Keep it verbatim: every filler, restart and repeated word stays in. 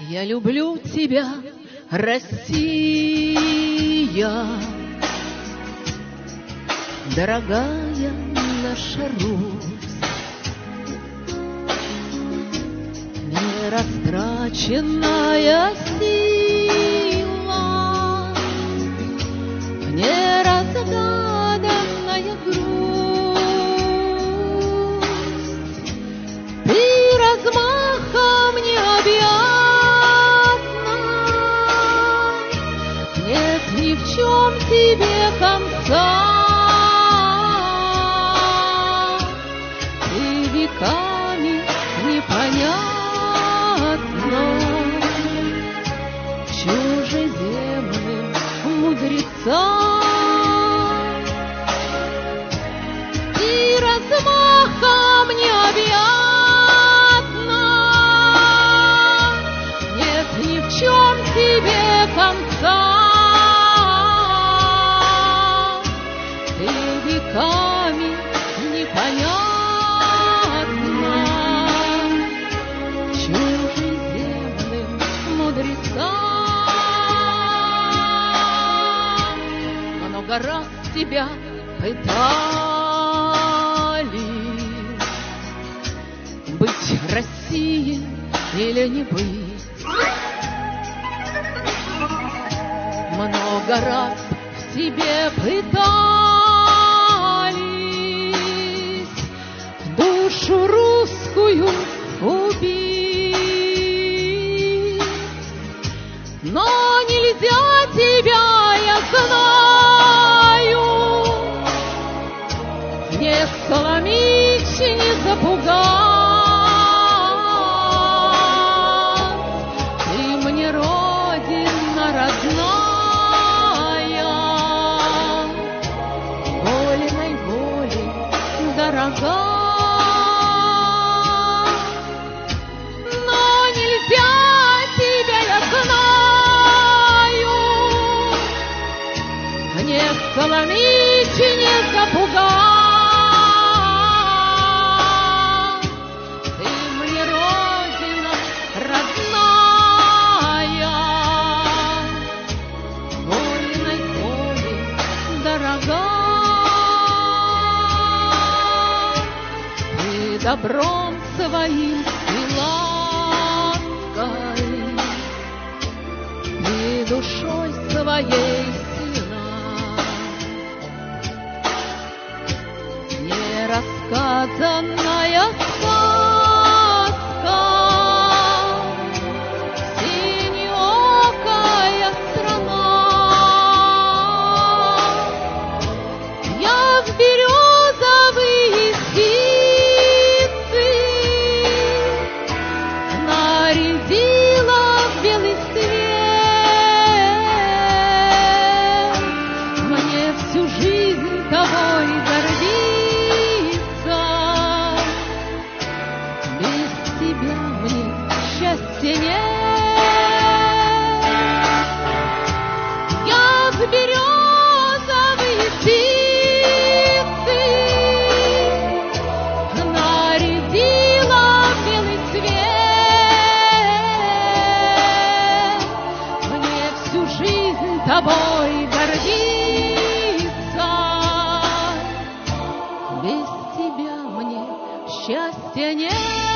Я люблю тебя, Россия, дорогая наша Русь, нерастраченная сила, неразгаданная грусть. Ты размахом необъятна, нет ни в чем тебе конца. Ты веками непонятна чужеземным мудрецам. Ты размахом необъятна, нет ни в чем тебе конца. Ты веками непонятна чужеземным мудрецам. Много раз тебя пытали быть Россией или не быть. Много раз в себе пытались душу русскую убить, но нельзя тебя, я знаю, не сломить, не запугать. Ты мне родина родная, вольной волей дорога. Но нельзя тебя, я знаю, не сломить, не запугать. Ты мне родина родная, вольной волей дорога. Ты добром своим и лаской, ты душой своей сильна. Нерассказанная сказка, синеокая страна. Я в березовые ситцы нарядила в белый свет. Мне всю жизнь тобой гордиться, без тебя мне счастья нет. Я в березовые ситцы нарядила в белый цвет. Мне всю жизнь тобой гордиться, без тебя мне счастья нет.